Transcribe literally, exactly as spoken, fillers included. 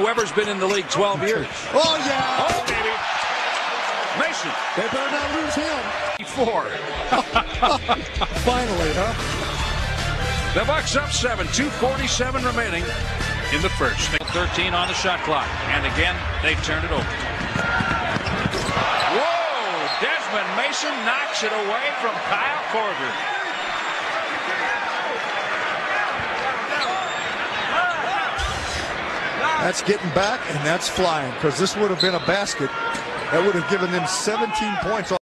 Whoever's been in the league twelve years. Oh, yeah. Oh, baby. Mason. They better not lose him. Four. Finally, huh? The Bucks up seven. two forty-seven remaining in the first. thirteen on the shot clock. And again, they turn it over. Whoa! Desmond Mason knocks it away from Kyle Korver. That's getting back, and that's flying, because this would have been a basket that would have given them seventeen points.